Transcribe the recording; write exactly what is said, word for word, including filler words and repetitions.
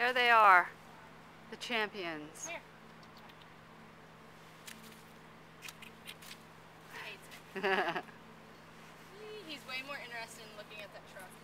There they are, the champions. Here. He hates it. He's way more interested in looking at that truck.